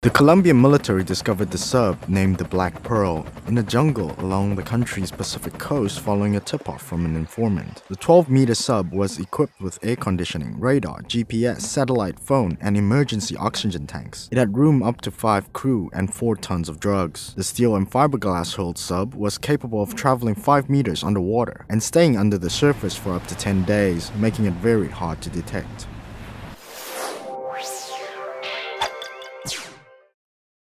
The Colombian military discovered the sub, named the Black Pearl, in a jungle along the country's Pacific coast following a tip-off from an informant. The 12-meter sub was equipped with air conditioning, radar, GPS, satellite phone, and emergency oxygen tanks. It had room up to 5 crew and 4 tons of drugs. The steel and fiberglass-hulled sub was capable of traveling 5 meters underwater and staying under the surface for up to 10 days, making it very hard to detect.